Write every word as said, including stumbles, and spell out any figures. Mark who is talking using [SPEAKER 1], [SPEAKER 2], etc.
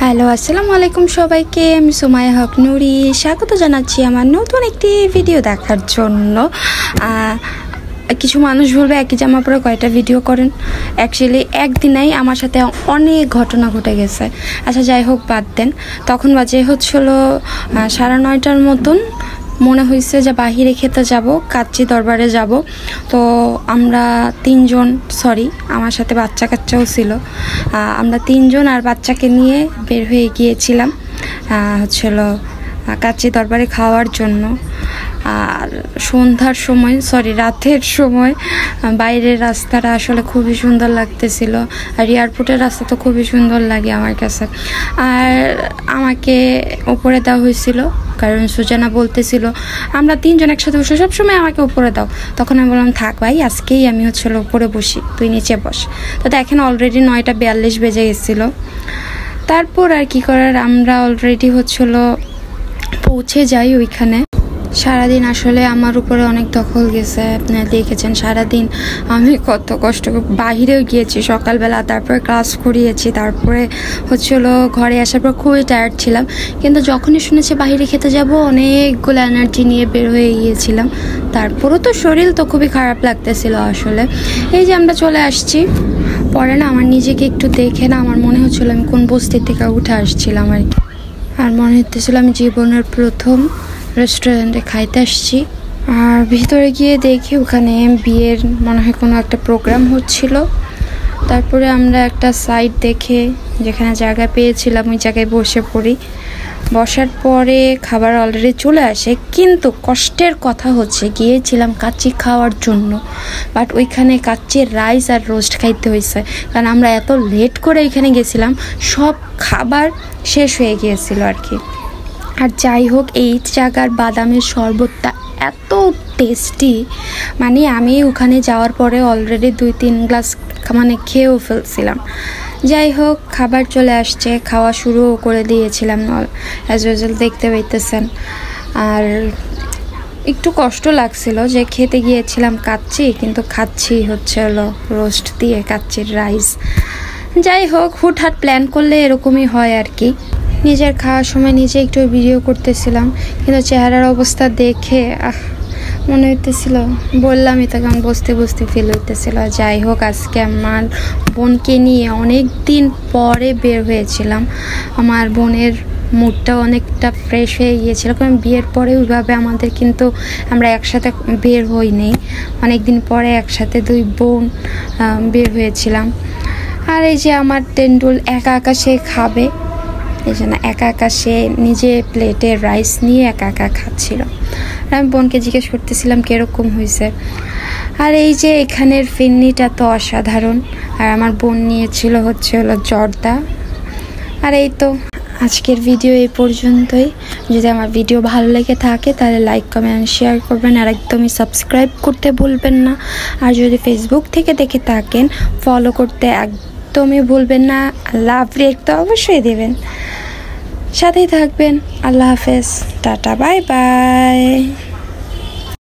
[SPEAKER 1] Hello, আসসালামু আলাইকুম সবাইকে। আমি সুমাইয়া হক নুরি, স্বাগত জানাচ্ছি আমার নতুন একটি ভিডিও দেখার জন্য। কিছু মানুষ বলবে একই জামা পরে কয়টা ভিডিও করেন। অ্যাকচুয়ালি একদিনেই আমার সাথে অনেক ঘটনা ঘটে গেছে। আচ্ছা যাই হোক, বাদ দেন। তখন বাজে হচ্ছিল সাড়ে নয়টার মতন। মনে হয়েছে যে বাহিরে খেতে যাব, কাচ্চি দরবারে যাব। তো আমরা তিনজন, সরি আমার সাথে বাচ্চা কাচ্চাও ছিল, আমরা তিনজন আর বাচ্চাকে নিয়ে বের হয়ে গিয়েছিলাম হচ্ছিল কাচ্চি দরবারে খাওয়ার জন্য। আর সন্ধ্যার সময়, সরি রাতের সময় বাইরের রাস্তাটা আসলে খুবই সুন্দর লাগতেছিল। আর এয়ারপোর্টের রাস্তা তো খুবই সুন্দর লাগে আমার কাছে। আর আমাকে উপরে দেওয়া হয়েছিল, কারণ সুজানা বলতেছিল আমরা তিনজন একসাথে বসে সবসময় আমাকে উপরে দাও। তখন আমি বললাম থাক ভাই, আজকেই আমি হচ্ছিল উপরে বসি, তুই নিচে বস। তো দেখেন অলরেডি নয়টা বিয়াল্লিশ বেজে গেছিল। তারপর আর কি করার, আমরা অলরেডি হচ্ছিল পৌঁছে যাই ওইখানে। সারাদিন আসলে আমার উপরে অনেক দখল গেছে, আপনারা দেখেছেন। সারাদিন আমি কত কষ্ট বাহিরেও গিয়েছি সকালবেলা, তারপরে ক্লাস করিয়েছি, তারপরে হচ্ছিল ঘরে আসার পর খুবই টায়ার্ড ছিলাম। কিন্তু যখনই শুনেছি বাহিরে খেতে যাব, অনেকগুলো এনার্জি নিয়ে বের হয়ে গিয়েছিলাম। তারপরও তো শরীর তো খুবই খারাপ লাগতেছিল আসলে। এই যে আমরা চলে আসছি, পরে না আমার নিজেকে একটু দেখে না আমার মনে হচ্ছিল আমি কোন বস্তি থেকে উঠে আসছিলাম আর কি। আর মনে হতেছিল আমি জীবনের প্রথম রেস্টুরেন্টে খাইতে আসছি। আর ভিতরে গিয়ে দেখি ওখানে বিয়ের মনে হয় কোনো একটা প্রোগ্রাম হচ্ছিল। তারপরে আমরা একটা সাইড দেখে যেখানে জায়গা পেয়েছিলাম ওই জায়গায় বসে পড়ি। বসার পরে খাবার অলরেডি চলে আসে, কিন্তু কষ্টের কথা হচ্ছে গিয়েছিলাম কাচ্চি খাওয়ার জন্য, বাট ওইখানে কাচ্চির রাইস আর রোস্ট খাইতে হয়েছে। কারণ আমরা এত লেট করে ওইখানে গেছিলাম, সব খাবার শেষ হয়ে গিয়েছিল আর কি। আর যাই হোক, এই জায়গার বাদামের শরবতটা এত টেস্টি, মানে আমি ওখানে যাওয়ার পরে অলরেডি দুই তিন গ্লাস মানে খেয়েও ফেলছিলাম। যাই হোক, খাবার চলে আসছে, খাওয়া শুরুও করে দিয়েছিলাম অ্যাজ ইউজুয়াল, দেখতে পাইতেছেন। আর একটু কষ্ট লাগছিল যে খেতে গিয়েছিলাম কাচ্চি, কিন্তু খাচ্ছি হচ্ছে হলো রোস্ট দিয়ে কাচ্চির রাইস। যাই হোক, হুটহাট প্ল্যান করলে এরকমই হয় আর কি। নিজের খাওয়ার সময় নিজে একটু ভিডিও করতেছিলাম, কিন্তু চেহারার অবস্থা দেখে আহ মনে হইতেছিল, বললামই তো কেমন বসতে বসতে ফিল হইতেছিল। যাই হোক, আজকে আমার বোনকে নিয়ে অনেক দিন পরে বের হয়েছিলাম। আমার বোনের মুডটা অনেকটা ফ্রেশ হয়ে গিয়েছিল, কারণ বিয়ের পরে ওইভাবে আমাদের কিন্তু আমরা একসাথে বের হই নেই। অনেক দিন পরে একসাথে দুই বোন বের হয়েছিলাম। আর এই যে আমার তেন্ডুল একা একা সে খাবে, এই জন্য একা একা সে নিজে প্লেটে রাইস নিয়ে একা একা খাচ্ছিল। আমি বোনকে জিজ্ঞেস করতেছিলাম কীরকম হয়েছে। আর এই যে এখানের ফিরনিটা তো অসাধারণ। আর আমার বোন নিয়েছিল হচ্ছে হলো জর্দা। আর এই তো আজকের ভিডিও এই পর্যন্তই। যদি আমার ভিডিও ভালো লেগে থাকে তাহলে লাইক কমেন্ট শেয়ার করবেন, আর একদমই সাবস্ক্রাইব করতে ভুলবেন না। আর যদি ফেসবুক থেকে দেখে থাকেন ফলো করতে একদমই ভুলবেন না। লাভ রেক তো অবশ্যই দেবেন, সাথেই থাকবেন। আল্লাহ হাফেজ, টাটা, বাই বাই।